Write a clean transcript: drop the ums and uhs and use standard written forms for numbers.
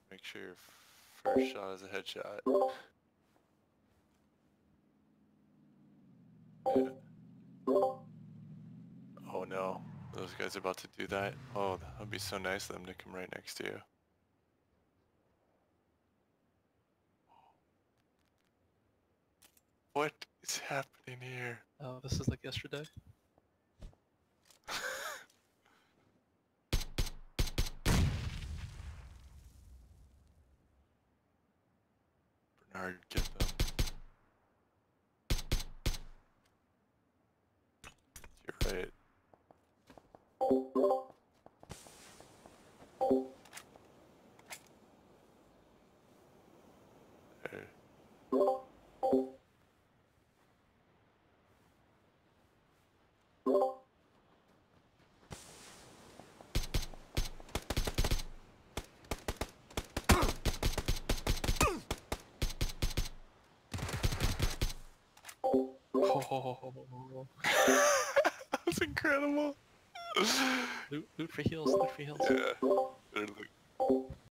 Make sure your first shot is a headshot. Yeah. Oh no, those guys are about to do that. Oh, that would be so nice of them to come right next to you. What is happening here? Oh, this is like yesterday. Bernard, get them. You're right. There. Oh, That was incredible. loot for heals, loot for heals. Yeah. Better look.